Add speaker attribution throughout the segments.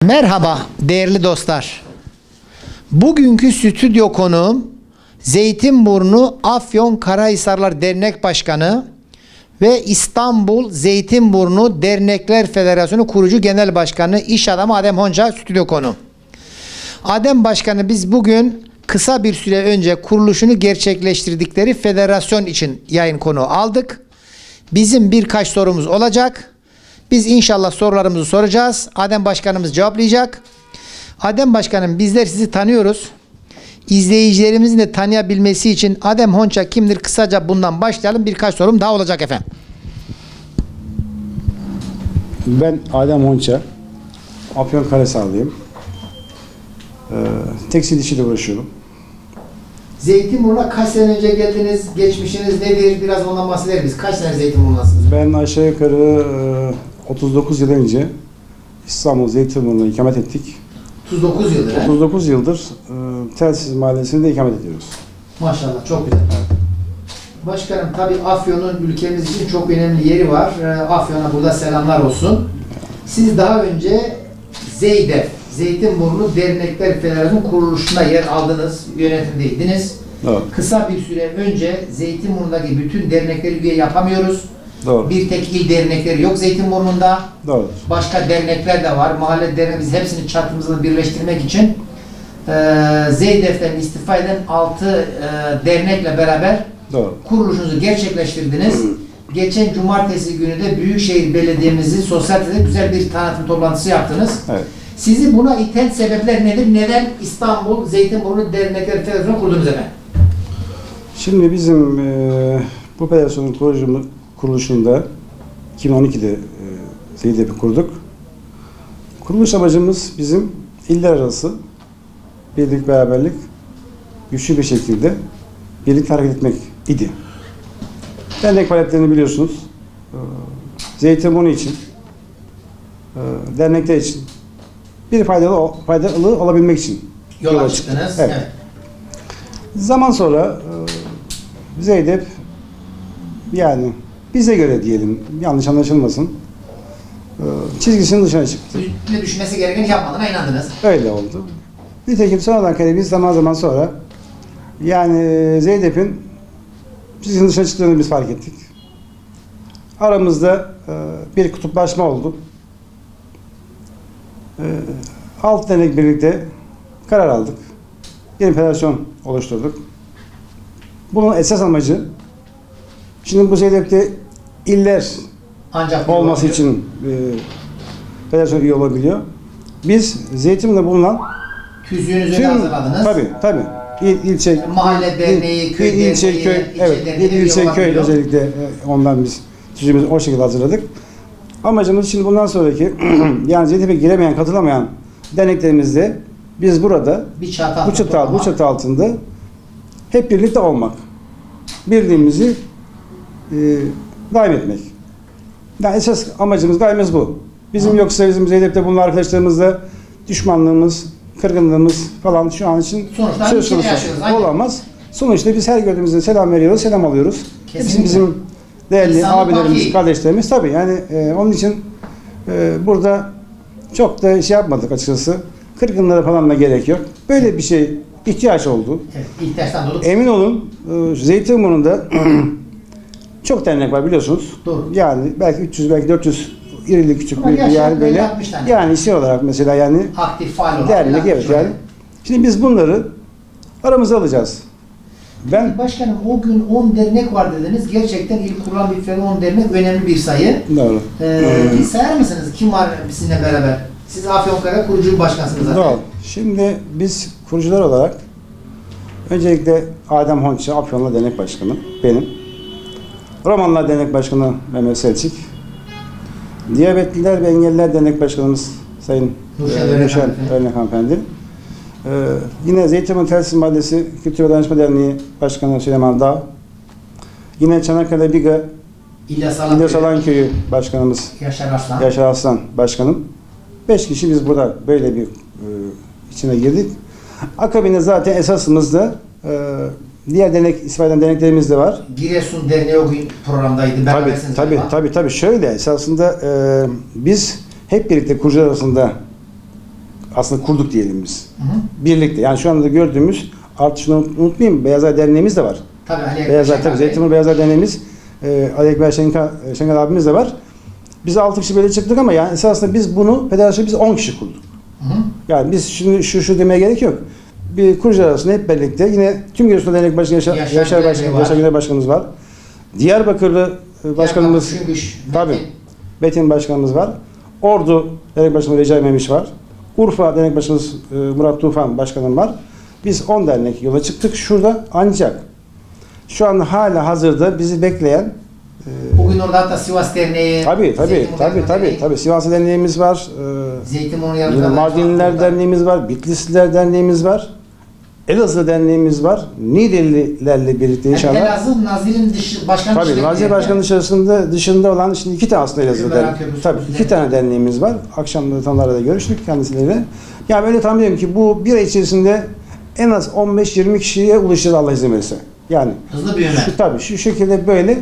Speaker 1: Merhaba değerli dostlar. Bugünkü stüdyo konuğum Zeytinburnu Afyonkarahisarlar Dernek Başkanı ve İstanbul Zeytinburnu Dernekler Federasyonu Kurucu Genel Başkanı İş Adamı Adem Honca stüdyo konuğum. Adem Başkanı biz bugün kısa bir süre önce kuruluşunu gerçekleştirdikleri federasyon için yayın konuğu aldık. Bizim birkaç sorumuz olacak. Biz inşallah sorularımızı soracağız. Adem Başkanımız cevaplayacak. Adem Başkanım bizler sizi tanıyoruz. İzleyicilerimizin de tanıyabilmesi için Adem Honca kimdir? Kısaca bundan başlayalım. Birkaç sorum daha olacak efendim.
Speaker 2: Ben Adem Honca. Afyonkarahisarlıyım. Tekstil işiyle uğraşıyorum.
Speaker 1: Zeytinburnu'na kaç sene önce geldiniz? Geçmişiniz nedir? Biraz ondan bahseder misiniz? Kaç sene Zeytinburnu'ndasınız?
Speaker 2: Ben aşağı yukarı 39 yıl önce İstanbul Zeytinburnu'na ikamet ettik.
Speaker 1: 39 yıldır.
Speaker 2: 39 yıldır Telsiz Mahallesi'nde ikamet ediyoruz.
Speaker 1: Maşallah çok güzel. Başkanım tabi Afyon'un ülkemiz için çok önemli yeri var. Afyon'a burada selamlar olsun. Siz daha önce ZEYDEF, Zeytinburnu Dernekler Federasyonu kuruluşunda yer aldınız, yönetimdeydiniz.
Speaker 2: Evet.
Speaker 1: Kısa bir süre önce Zeytinburnu'ndaki bütün dernekleri üye yapamıyoruz.
Speaker 2: Doğru.
Speaker 1: Bir tek il dernekleri yok Zeytinburnu'nda.
Speaker 2: Doğru.
Speaker 1: Başka dernekler de var. Mahalle derneğimiz hepsini çarpımızla birleştirmek için ZEYDEF'ten istifa eden 6 dernekle beraber
Speaker 2: Doğru.
Speaker 1: kuruluşunuzu gerçekleştirdiniz. Geçen cumartesi günü de Büyükşehir Belediye'mizin sosyetede güzel bir tanıtım toplantısı yaptınız.
Speaker 2: Evet.
Speaker 1: Sizi buna iten sebepler nedir? Neden İstanbul Zeytinburnu Dernekler Federasyonu kurdunuz efendim?
Speaker 2: Şimdi bizim bu federasyonun kuruluşunda 2012'de ZEYDEF'i kurduk. Kuruluş amacımız bizim iller arası birlik, beraberlik, güçlü bir şekilde birlikte hareket etmek idi. Dernek faaliyetlerini biliyorsunuz. Zeytinburnu için, dernekler için bir faydalı olabilmek için
Speaker 1: Yola çıktınız.
Speaker 2: Evet.
Speaker 1: Evet.
Speaker 2: Zaman sonra ZEYDEF yani bize göre diyelim, yanlış anlaşılmasın, çizgisinin dışına çıktı.
Speaker 1: Üstüne düşmesi gerekeni yapmadığına inandınız.
Speaker 2: Öyle oldu. Nitekim sonradan kare biz zaman sonra yani ZEYDEF'in çizgisinin dışına çıktığını biz fark ettik. Aramızda bir kutuplaşma oldu. Alt dernek birlikte karar aldık. Bir federasyon oluşturduk. Bunun esas amacı şimdi bu ZEYDEF'te iller
Speaker 1: Ancak
Speaker 2: olması için federasyon üye olabiliyor. Biz Zeytinburnu'da bulunan
Speaker 1: tüzüğünüzü hazırladınız.
Speaker 2: Tabii. İlçe,
Speaker 1: mahalle derneği, köy derneği,
Speaker 2: ilçe, köy, evet, ilçe, köy özellikle ondan biz tüzüğümüzü o şekilde hazırladık. Amacımız şimdi bundan sonraki yani ZEYDEF'e giremiyen, katılamayan derneklerimizde biz burada bu çatı altında hep birlikte olmak. Birliğimizi daim etmek. Yani esas amacımız, gayemiz bu. Bizim yoksa bizim ZEYDEF'te bulunan arkadaşlarımızla düşmanlığımız, kırgınlığımız falan şu an için söz konusu olamaz. Sonuçta biz her gördüğümüzde selam veriyoruz, selam alıyoruz. Hepsi bizim değerli
Speaker 1: İnsanlık
Speaker 2: abilerimiz,
Speaker 1: baki.
Speaker 2: kardeşlerimiz tabii. Yani onun için burada çok da şey yapmadık açıkçası. Kırgınlara falan da gerek yok. Böyle bir şey ihtiyaç oldu.
Speaker 1: Evet, ihtiyaçtan dolayı.
Speaker 2: Emin olun Zeytinburnu'nda çok dernek var biliyorsunuz.
Speaker 1: Doğru.
Speaker 2: Yani belki 300 belki 400 irili küçük
Speaker 1: Ama
Speaker 2: bir yani böyle
Speaker 1: 50-60 tane.
Speaker 2: yani şey olarak mesela yani
Speaker 1: Aktif faal olarak.
Speaker 2: dernek evet yani. Şimdi biz bunları aramıza alacağız. Ben
Speaker 1: Başkanım o gün 10 dernek var dediniz. Gerçekten ilk kurulan bir federasyonun 10 dernek önemli bir sayı.
Speaker 2: doğru.
Speaker 1: Bir sayar mısınız? Kim var sizinle beraber? Siz Afyonkara kurucu başkansınız zaten.
Speaker 2: Doğru. Şimdi biz kurucular olarak öncelikle Adem Honca, Afyonlu Dernek Başkanı benim. Romanlar Dernek Başkanı Mehmet Selçuk. Diyabetliler ve Engelliler Dernek Başkanımız Sayın Nurşen Örnek Hanımefendi. Yine Zeytinburnu Telsiz Mahallesi Kültür ve Danışma Derneği Başkanı Süleyman Dağ. Yine Çanakkale Biga İlyas Alanköy'ü Başkanımız Yaşar Aslan Başkanım. 5 kişi biz burada böyle bir içine girdik. Akabinde zaten esasımızda diğer dernek, istifa eden derneklerimiz de var.
Speaker 1: Giresun Derneği o gün programdaydı.
Speaker 2: Tabii. Şöyle esasında biz hep birlikte kurucular arasında aslında kurduk diyelim biz.
Speaker 1: Hı hı.
Speaker 2: Birlikte. Yani şu anda gördüğümüz, artık şunu unutmayayım, Beyazlar Derneğimiz de var.
Speaker 1: Tabii Ali Ekber
Speaker 2: Beyazlar,
Speaker 1: Şenkal
Speaker 2: tabii
Speaker 1: Bey.
Speaker 2: Zeytinburnu Beyazlar Derneğimiz, Ali Ekber Şenkal abimiz de var. Biz 6 kişi böyle çıktık ama yani esasında biz bunu, federasyonu biz 10 kişi kurduk.
Speaker 1: Hı hı.
Speaker 2: Yani biz şimdi şu demeye gerek yok. Bir kurucular arasında hep birlikte yine tüm Giresun Dernek Başkanı Yaşar Güney Başkanımız var. Diyarbakırlı başkanımız tabii Betin Başkanımız var. Ordu Dernek Başkanımız Recai Memiş var. Urfa Dernek Başkanımız Murat Tufan Başkanım var. Biz 10 dernek yola çıktık şurada, ancak şu an hala hazırda bizi bekleyen
Speaker 1: bugün orada hatta Sivas Derneği,
Speaker 2: tabii Sivas Derneğimiz var.
Speaker 1: Zeytinburnu
Speaker 2: Yine
Speaker 1: Yarımkara
Speaker 2: Mardinliler Derneğimiz var, Bitlisliler Derneğimiz var. Elazığ Derneğimiz var. Niğdelilerle birlikte inşallah.
Speaker 1: Yani Elazığ Nazil'in başkanı
Speaker 2: Tabii Nazilli Başkanı dışında olan şimdi 2 tane aslında Elazığ derneği. Tabii 2 tane derneğimiz var. Akşam da tanılarla da görüştük kendisiyle. Yani böyle tahmin ediyorum ki bu bir ay içerisinde en az 15-20 kişiye ulaşacağız Allah izin verirse. Yani
Speaker 1: hızlı büyüme.
Speaker 2: Şu şekilde böyle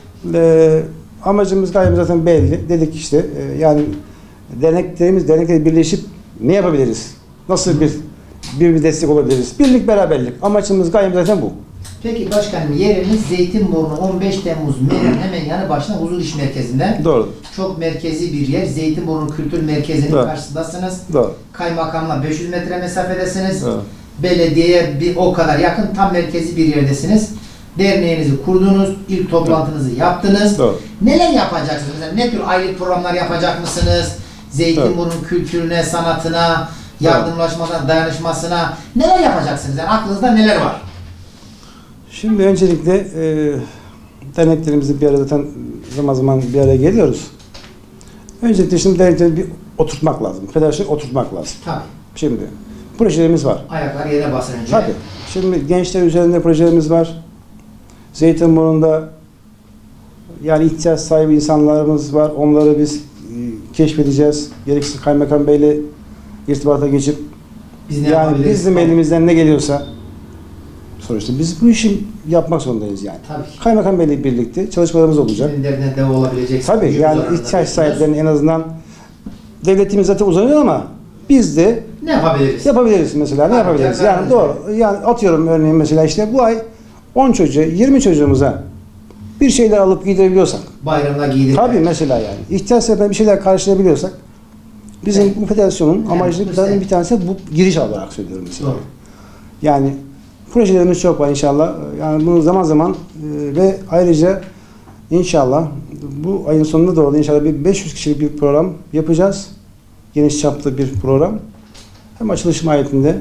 Speaker 2: amacımız, gayemiz zaten belli. Dedik işte yani derneklerle birleşip ne yapabiliriz? Nasıl bir destek olabiliriz? Birlik, beraberlik. Amacımız, gayemiz zaten bu.
Speaker 1: Peki başkanım, yerimiz Zeytinburnu 15 Temmuz Meydanı'nın hemen yanı başında Huzur İş Merkezi'nde.
Speaker 2: Doğru.
Speaker 1: Çok merkezi bir yer. Zeytinburnu Kültür Merkezi'nin karşısındasınız.
Speaker 2: Doğru.
Speaker 1: Kaymakamla 500 metre mesafedesiniz.
Speaker 2: Doğru.
Speaker 1: Belediyeye o kadar yakın, tam merkezi bir yerdesiniz. Derneğinizi kurdunuz, ilk toplantınızı yaptınız.
Speaker 2: Doğru.
Speaker 1: Neler yapacaksınız? Mesela ne tür aylık programlar yapacak mısınız? Zeytinburnu'nun kültürüne, sanatına, yardımlaşmasına, dayanışmasına neler yapacaksınız? Yani aklınızda neler var?
Speaker 2: Şimdi öncelikle derneklerimizde bir arada zaten zaman zaman bir araya geliyoruz. Öncelikle şimdi dernekleri bir oturtmak lazım. Federasyonu oturtmak lazım.
Speaker 1: Tabii.
Speaker 2: Şimdi projelerimiz var.
Speaker 1: Ayaklar yere basınca.
Speaker 2: Tabii. Şimdi gençler üzerinde projelerimiz var. Zeytinburnu'nda yani ihtiyaç sahibi insanlarımız var. Onları biz keşfedeceğiz. Gerekirse Kaymakam Bey'le irtibata geçip yani bizim elimizden ne geliyorsa sonuçta biz bu işi yapmak zorundayız yani.
Speaker 1: Tabii.
Speaker 2: Kaymakam Bey'le birlikte çalışmalarımız olacak.
Speaker 1: Kiminlerine dev olabilecek.
Speaker 2: Tabii yani ihtiyaç sahiplerinin en azından devletimiz zaten uzanıyor ama biz de
Speaker 1: ne yapabiliriz?
Speaker 2: Yapabiliriz mesela. Ne yapabiliriz? Yani doğru. Yani atıyorum örneğin mesela işte bu ay 10 çocuğa, 20 çocuğumuza bir şeyler alıp giydirebiliyorsak.
Speaker 1: Bayramda giydirebiliriz.
Speaker 2: Tabii mesela yani. İhtiyaç sahiplerine bir şeyler karşılayabiliyorsak bizim bu federasyonun amacının bir tanesi bu giriş olarak söylüyorum mesela.
Speaker 1: Doğru.
Speaker 2: Yani projelerimiz çok var inşallah. Yani bunu zaman zaman ve ayrıca inşallah bu ayın sonuna doğru inşallah bir 500 kişilik bir program yapacağız. Geniş çaplı bir program. Hem açılış mahiyetinde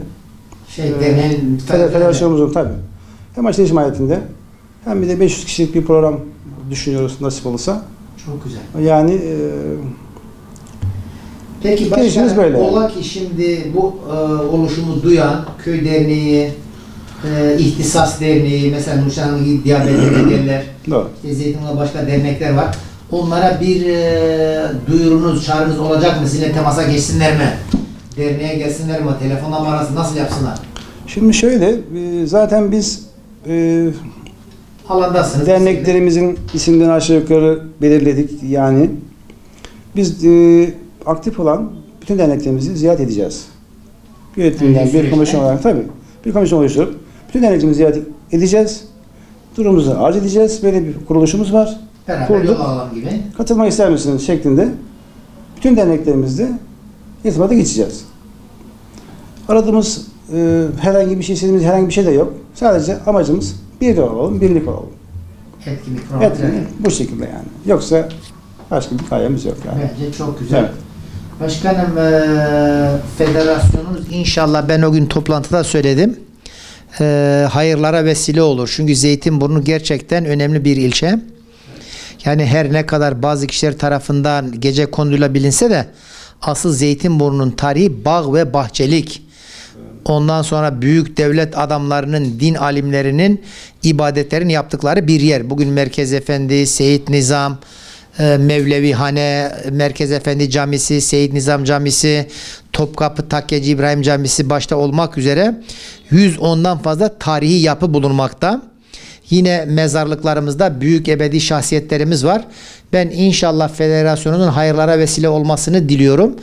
Speaker 2: federasyonumuzun tabii. Hem açılış mahiyetinde hem bir de 500 kişilik bir program düşünüyoruz nasip olursa.
Speaker 1: Çok güzel.
Speaker 2: Yani
Speaker 1: peki başkanım, ola ki şimdi bu oluşumu duyan köy derneği, ihtisas derneği, mesela Nurşanlı Diyabet Derneği'ler, Zeytinburnu'da başka dernekler var. Onlara bir duyurunuz, çağrınız olacak mı? Sizinle temasa geçsinler mi? Derneğe gelsinler mi? Telefonla mı arasın? Nasıl yapsınlar?
Speaker 2: Şimdi şöyle, zaten biz
Speaker 1: alandasınız.
Speaker 2: Derneklerimizin isimlerini aşağı yukarı belirledik. Yani biz aktif olan bütün derneklerimizi ziyaret edeceğiz. Yönetimden bir komisyon olarak tabii. Bir komisyon oluşturup bütün derneklerimizi ziyaret edeceğiz. Durumumuzu arz edeceğiz. Böyle bir kuruluşumuz var.
Speaker 1: Beraber yol alalım gibi.
Speaker 2: Katılmak ister misiniz şeklinde bütün derneklerimizde irtibata geçeceğiz. Aradığımız herhangi bir şey, istediğimiz herhangi bir şey de yok. Sadece amacımız bir olalım, birlik olalım.
Speaker 1: Etkinlik
Speaker 2: bu şekilde yani. Yoksa başka bir gayemiz yok yani.
Speaker 1: Bence çok güzel.
Speaker 2: Evet.
Speaker 1: Başkanım, federasyonunuz inşallah, ben o gün toplantıda söyledim, hayırlara vesile olur. Çünkü Zeytinburnu gerçekten önemli bir ilçe. Yani her ne kadar bazı kişiler tarafından gece konduyla bilinse de asıl Zeytinburnu'nun tarihi bağ ve bahçelik. Ondan sonra büyük devlet adamlarının, din alimlerinin ibadetlerini yaptıkları bir yer. Bugün Merkez Efendi, Seyit Nizam, Mevlevihane, Merkez Efendi Camisi, Seyit Nizam Camisi, Topkapı Takkeci İbrahim Camisi başta olmak üzere 110'dan fazla tarihi yapı bulunmakta. Yine mezarlıklarımızda büyük ebedi şahsiyetlerimiz var. Ben inşallah federasyonunun hayırlara vesile olmasını diliyorum.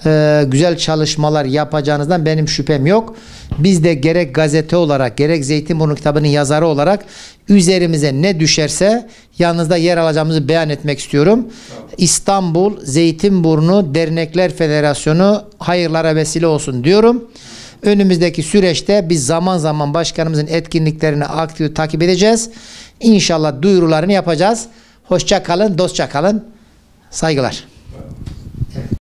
Speaker 1: güzel çalışmalar yapacağınızdan benim şüphem yok. Biz de gerek gazete olarak gerek Zeytinburnu kitabının yazarı olarak üzerimize ne düşerse yanınızda yer alacağımızı beyan etmek istiyorum. İstanbul Zeytinburnu Dernekler Federasyonu hayırlara vesile olsun diyorum. Önümüzdeki süreçte biz zaman zaman başkanımızın etkinliklerini aktif takip edeceğiz. İnşallah duyurularını yapacağız. Hoşça kalın, dostça kalın. Saygılar.